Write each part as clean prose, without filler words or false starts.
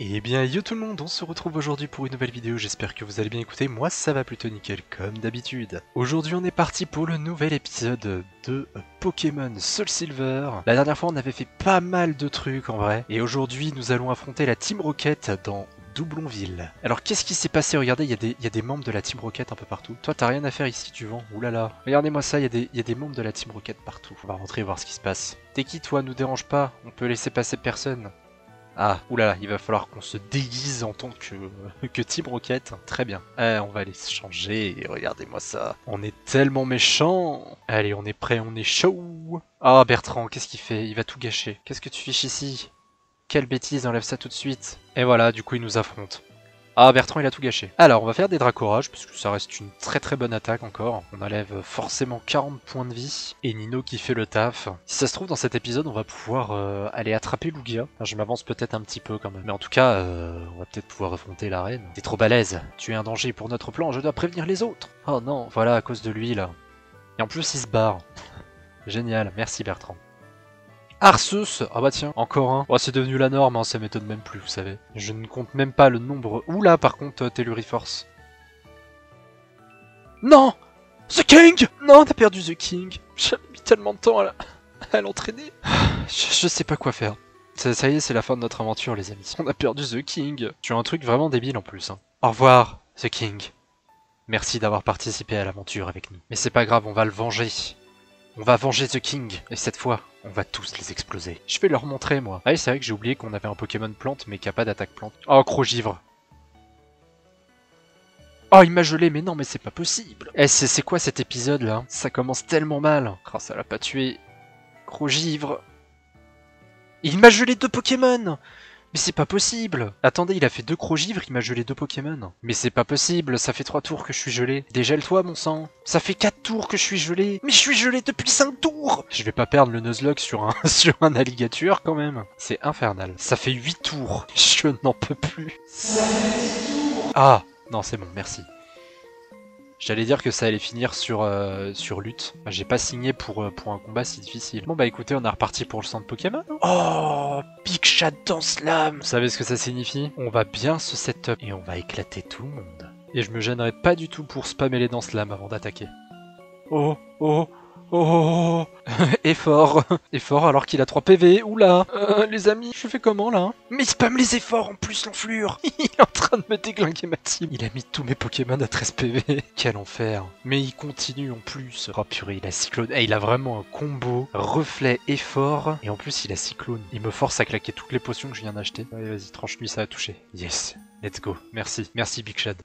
Et bien yo tout le monde, on se retrouve aujourd'hui pour une nouvelle vidéo, j'espère que vous allez bien écouter, moi ça va plutôt nickel comme d'habitude. Aujourd'hui on est parti pour le nouvel épisode de Pokémon Soul Silver. La dernière fois on avait fait pas mal de trucs en vrai, et aujourd'hui nous allons affronter la Team Rocket dans Doublonville. Alors qu'est-ce qui s'est passé? Regardez, il y a des membres de la Team Rocket un peu partout. Toi t'as rien à faire ici, tu vends. Oulala. Regardez-moi ça, il y a des membres de la Team Rocket partout. On va rentrer voir ce qui se passe. T'es qui toi? Nous dérange pas, on peut laisser passer personne. Ah, oulala, il va falloir qu'on se déguise en tant que Team Rocket. Très bien. On va aller se changer. Regardez-moi ça. On est tellement méchants. Allez, on est prêt, on est chaud. Ah, Bertrand, qu'est-ce qu'il fait? Il va tout gâcher. Qu'est-ce que tu fiches ici? Quelle bêtise, enlève ça tout de suite. Et voilà, du coup, il nous affronte. Ah, Bertrand, il a tout gâché. Alors, on va faire des dracorages, parce que ça reste une très bonne attaque encore. On enlève forcément 40 points de vie. Et Nino qui fait le taf. Si ça se trouve, dans cet épisode, on va pouvoir aller attraper Lugia. Enfin, je m'avance peut-être un petit peu quand même. Mais en tout cas, on va peut-être pouvoir affronter la reine. T'es trop balèze. Tu es un danger pour notre plan, je dois prévenir les autres. Oh non, voilà, à cause de lui, là. Et en plus, il se barre. Génial, merci Bertrand. Arceus! Ah bah tiens, encore un. Oh, c'est devenu la norme, hein, ça m'étonne même plus, vous savez. Je ne compte même pas le nombre... Oula, par contre, Telluriforce. Non! The King! Non, on a perdu The King. J'avais mis tellement de temps à l'entraîner. Je sais pas quoi faire. Ça y est, c'est la fin de notre aventure, les amis. On a perdu The King. Tu as un truc vraiment débile en plus. Hein. Au revoir, The King. Merci d'avoir participé à l'aventure avec nous. Mais c'est pas grave, on va le venger. On va venger The King, et cette fois, on va tous les exploser. Je vais leur montrer, moi. Ah oui, c'est vrai que j'ai oublié qu'on avait un Pokémon plante, mais qui a pas d'attaque plante. Oh, Crogivre. Oh, il m'a gelé, mais non, mais c'est pas possible. Eh, c'est quoi cet épisode, là? Ça commence tellement mal. Oh, ça l'a pas tué. Crogivre. Il m'a gelé 2 Pokémon. Mais c'est pas possible. Attendez, il a fait 2 Crogivres, il m'a gelé 2 Pokémon. Mais c'est pas possible, ça fait 3 tours que je suis gelé. Dégèle-toi, mon sang. Ça fait 4 tours que je suis gelé. Mais je suis gelé depuis 5 tours. Je vais pas perdre le Nuzlocke sur un, sur un alligator quand même. C'est infernal. Ça fait 8 tours. Je n'en peux plus. Ah, non, c'est bon, merci. J'allais dire que ça allait finir sur lutte. Bah, j'ai pas signé pour un combat si difficile. Bon bah écoutez, on est reparti pour le centre Pokémon. Oh, Big Shad dans Slam. Vous savez ce que ça signifie? On va bien se setup et on va éclater tout le monde. Et je me gênerai pas du tout pour spammer les dents Slam avant d'attaquer. Oh, oh, oh, effort. Effort alors qu'il a 3 PV. Oula, les amis, je fais comment là? Mais il spam les efforts en plus, l'enflure. Il est en train de me déglinguer ma team. Il a mis tous mes Pokémon à 13 PV. Quel enfer. Mais il continue en plus. Oh purée, il a Cyclone. Eh, il a vraiment un combo reflet effort. Et en plus, il a Cyclone. Il me force à claquer toutes les potions que je viens d'acheter. Allez, vas-y, tranche-lui, ça a touché. Yes. Let's go. Merci. Merci Big Shad.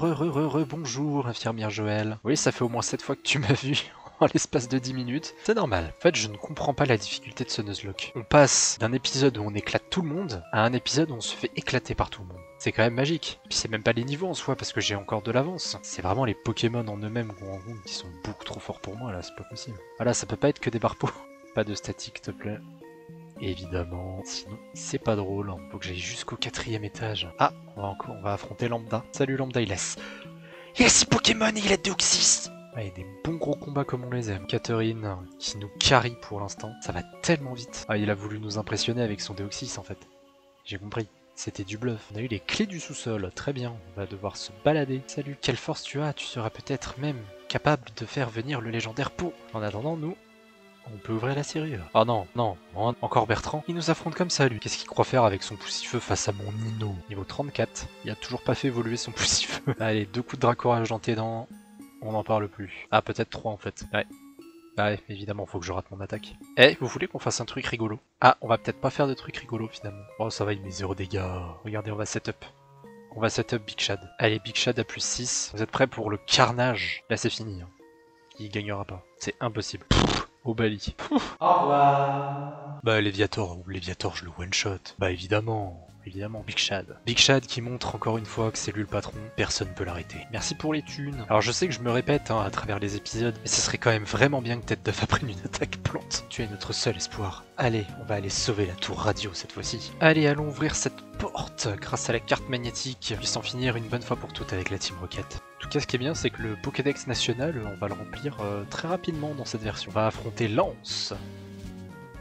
Bonjour, infirmière Joël. Oui, ça fait au moins 7 fois que tu m'as vu. En l'espace de 10 minutes. C'est normal. En fait, je ne comprends pas la difficulté de ce Nuzlocke. On passe d'un épisode où on éclate tout le monde à un épisode où on se fait éclater par tout le monde. C'est quand même magique. Et puis c'est même pas les niveaux en soi parce que j'ai encore de l'avance. C'est vraiment les Pokémon en eux-mêmes qui sont beaucoup trop forts pour moi là, c'est pas possible. Voilà, ça peut pas être que des barpeaux. Pas de statique, s'il te plaît. Évidemment, sinon c'est pas drôle. Faut que j'aille jusqu'au 4e étage. Ah, on va affronter Lambda. Salut Lambda, il laisse. Il a 6 Pokémon et il a Deoxys. Ah, il y a des bons gros combats comme on les aime. Catherine qui nous carry pour l'instant. Ça va tellement vite. Ah, il a voulu nous impressionner avec son Deoxys en fait. J'ai compris. C'était du bluff. On a eu les clés du sous-sol. Très bien. On va devoir se balader. Salut. Quelle force tu as? Tu seras peut-être même capable de faire venir le légendaire Pau. En attendant, nous, on peut ouvrir la serrure. Oh non, non. Encore Bertrand. Il nous affronte comme ça, lui. Qu'est-ce qu'il croit faire avec son poussifeu face à mon Nino? Niveau 34. Il a toujours pas fait évoluer son poussifeu. Allez, 2 coups de dracorage dans tes dents. On n'en parle plus. Ah, peut-être 3 en fait. Ouais. Bah ouais, évidemment, faut que je rate mon attaque. Eh, vous voulez qu'on fasse un truc rigolo? Ah, on va peut-être pas faire de truc rigolo finalement. Oh, ça va, il met 0 dégâts. Regardez, on va setup. On va setup Big Shad. Allez, Big Shad à plus 6. Vous êtes prêts pour le carnage? Là, c'est fini. Hein. Il gagnera pas. C'est impossible. Au Bali. Au revoir. Bah, Léviator, je le one-shot. Bah, évidemment. Évidemment, Big Shad. Big Shad qui montre encore une fois que c'est lui le patron, personne ne peut l'arrêter. Merci pour les thunes. Alors je sais que je me répète à travers les épisodes, mais ce serait quand même vraiment bien que Tête d'œuf apprenne une attaque plante. Tu es notre seul espoir. Allez, on va aller sauver la tour radio cette fois-ci. Allez, allons ouvrir cette porte grâce à la carte magnétique, puis s'en finir une bonne fois pour toutes avec la Team Rocket. En tout cas, ce qui est bien, c'est que le Pokédex national, on va le remplir très rapidement dans cette version. On va affronter Lance.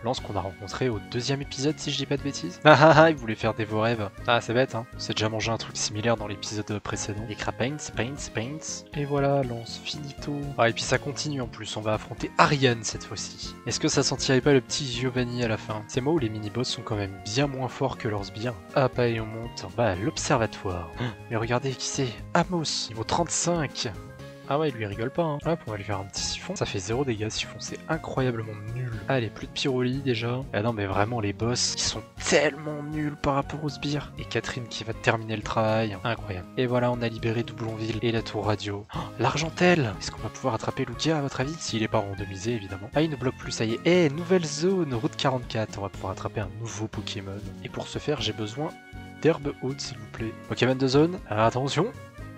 Lance qu'on a rencontré au 2e épisode si je dis pas de bêtises. Ah ah ah, il voulait faire des vos rêves. Ah c'est bête hein, on s'est déjà mangé un truc similaire dans l'épisode précédent. Écra Paints. Et voilà, Lance, finito. Ah et puis ça continue en plus, on va affronter Ariane cette fois-ci. Est-ce que ça sentirait pas le petit Giovanni à la fin? C'est moi où les mini-boss sont quand même bien moins forts que leurs sbires. Ah bah et on monte. Bah l'observatoire. Mais regardez qui c'est, Amos, niveau 35. Ah ouais, il lui rigole pas hein. Hop, on va lui faire un petit siphon. Ça fait 0 dégâts siphon, c'est incroyablement nul. Allez, plus de pyrolie déjà. Ah non mais vraiment les boss qui sont tellement nuls par rapport aux sbires. Et Catherine qui va terminer le travail. Incroyable. Et voilà, on a libéré Doublonville et la tour radio. Oh, l'Argentelle. Est-ce qu'on va pouvoir attraper Lugia à votre avis? S'il est pas randomisé évidemment. Ah il ne bloque plus, ça y est. Eh, nouvelle zone, route 44. On va pouvoir attraper un nouveau Pokémon. Et pour ce faire, j'ai besoin d'herbe haute s'il vous plaît. Pokémon de zone, attention.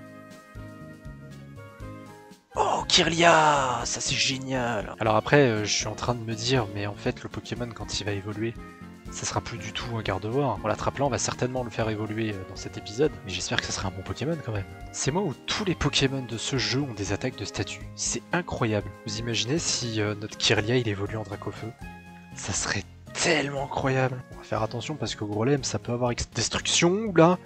Oh, Kirlia, ça c'est génial. Alors après, je suis en train de me dire, mais en fait, le Pokémon, quand il va évoluer, ça sera plus du tout un Gardevoir. On l'attrape là, on va certainement le faire évoluer dans cet épisode, mais j'espère que ça sera un bon Pokémon quand même. C'est moi où tous les Pokémon de ce jeu ont des attaques de statut. C'est incroyable. Vous imaginez si notre Kirlia, il évolue en Dracofeu? Ça serait tellement incroyable. On va faire attention parce que Grolem, ça peut avoir destruction, là.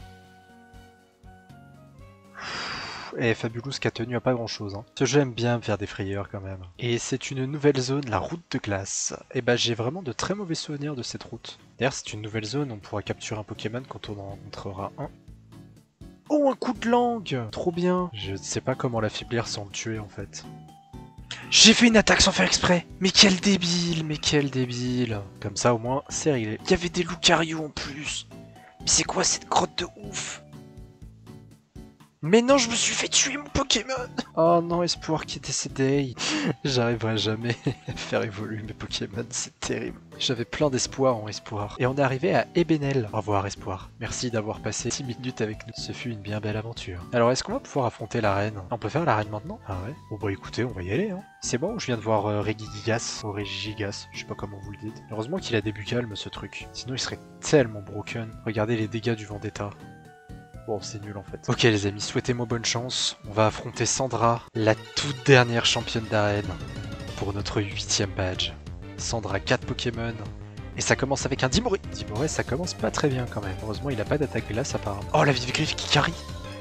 Et Fabulous qui a tenu à pas grand chose. Hein. Ce jeu aime bien me faire des frayeurs quand même. Et c'est une nouvelle zone, la route de glace. Et bah j'ai vraiment de très mauvais souvenirs de cette route. D'ailleurs c'est une nouvelle zone, on pourra capturer un Pokémon quand on en rencontrera un. Oh un coup de langue! Trop bien! Je ne sais pas comment l'affaiblir sans le tuer en fait. J'ai fait une attaque sans faire exprès! Mais quel débile! Mais quel débile! Comme ça au moins c'est réglé. Il y avait des Lucario en plus! Mais c'est quoi cette grotte de ouf? Mais non, je me suis fait tuer mon Pokémon! Oh non, Espoir qui est décédé. J'arriverai jamais à faire évoluer mes Pokémon, c'est terrible. J'avais plein d'espoir en Espoir. Et on est arrivé à Ebenel. Au revoir Espoir. Merci d'avoir passé 10 minutes avec nous. Ce fut une bien belle aventure. Alors est-ce qu'on va pouvoir affronter l'arène? On peut faire l'arène maintenant? Ah ouais? Bon bah écoutez, on va y aller hein. C'est bon, je viens de voir Regigigas, ou Regigigas, je sais pas comment vous le dites. Heureusement qu'il a des bucalmes ce truc. Sinon il serait tellement broken. Regardez les dégâts du Vendetta. Bon, c'est nul en fait. Ok les amis, souhaitez-moi bonne chance. On va affronter Sandra, la toute dernière championne d'arène, pour notre 8e badge. Sandra, 4 Pokémon. Et ça commence avec un Dimoré. Dimoré, ça commence pas très bien quand même. Heureusement, il a pas d'attaque glace apparemment. Oh, la Vivgriffe qui carry.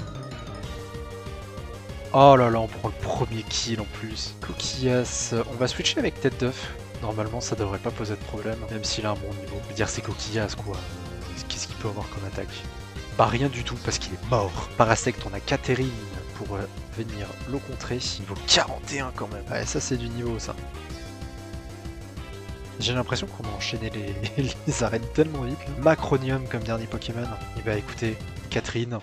Oh là là, on prend le premier kill en plus. Coquillas, on va switcher avec Tête d'œuf. Normalement, ça devrait pas poser de problème, même s'il a un bon niveau. Je veux dire, c'est Coquillas quoi. Qu'est-ce qu'il peut avoir comme attaque? Bah rien du tout parce qu'il est mort. Parasect, on a Catherine pour venir le contrer. Niveau 41 quand même. Ouais, ça c'est du niveau ça. J'ai l'impression qu'on a enchaîné les arènes tellement vite. Là. Macronium comme dernier Pokémon. Et bah écoutez, Catherine.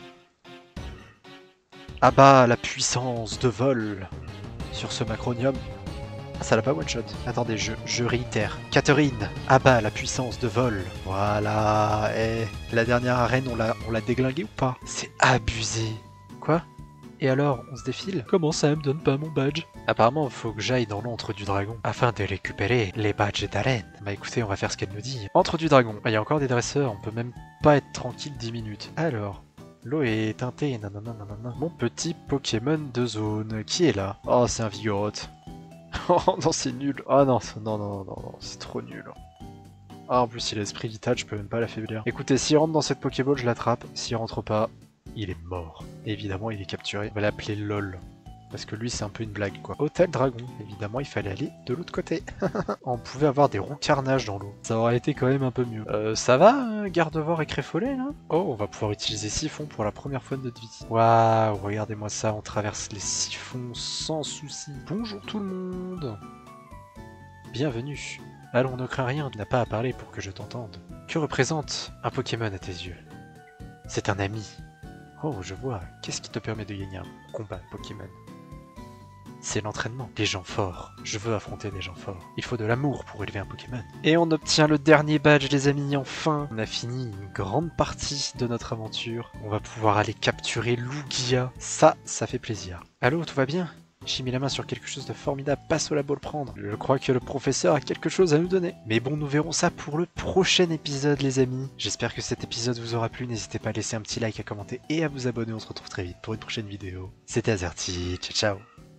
Abat la puissance de vol sur ce Macronium. Ah, ça l'a pas one-shot. Attendez, je réitère. Catherine, abat la puissance de vol. Voilà. Et la dernière arène, on l'a déglingué ou pas? C'est abusé. Quoi? Et alors, on se défile? Comment ça me donne pas mon badge? Apparemment, il faut que j'aille dans l'antre du dragon afin de récupérer les badges d'arène. Bah écoutez, on va faire ce qu'elle nous dit. Antre du dragon. Il y a encore des dresseurs, on peut même pas être tranquille 10 minutes. Alors... L'eau est teintée, nanana. Mon petit Pokémon de zone, qui est là? Oh, c'est un Vigoroth. Oh non, c'est nul. Ah non, non, c'est trop nul. Ah, en plus, il a esprit vital, je peux même pas l'affaiblir. Écoutez, s'il rentre dans cette Pokéball, je l'attrape. S'il rentre pas, il est mort. Et évidemment, il est capturé. On va l'appeler LOL. Parce que lui, c'est un peu une blague, quoi. Hôtel Dragon. Évidemment, il fallait aller de l'autre côté. On pouvait avoir des ronds carnages dans l'eau. Ça aurait été quand même un peu mieux. Ça va, Gardevoir et Créfolet, là? Oh, on va pouvoir utiliser Siphon pour la première fois de notre vie. Waouh, regardez-moi ça, on traverse les siphons sans souci. Bonjour tout le monde. Bienvenue. Allons, ne crains rien, tu n'as pas à parler pour que je t'entende. Que représente un Pokémon à tes yeux? C'est un ami. Oh, je vois. Qu'est-ce qui te permet de gagner un combat Pokémon? C'est l'entraînement. Des gens forts. Je veux affronter des gens forts. Il faut de l'amour pour élever un Pokémon. Et on obtient le dernier badge, les amis, enfin. On a fini une grande partie de notre aventure. On va pouvoir aller capturer Lugia. Ça fait plaisir. Allô, tout va bien? J'ai mis la main sur quelque chose de formidable, passe au labo le prendre. Je crois que le professeur a quelque chose à nous donner. Mais bon, nous verrons ça pour le prochain épisode, les amis. J'espère que cet épisode vous aura plu. N'hésitez pas à laisser un petit like, à commenter et à vous abonner. On se retrouve très vite pour une prochaine vidéo. C'était Azerty. Ciao, ciao.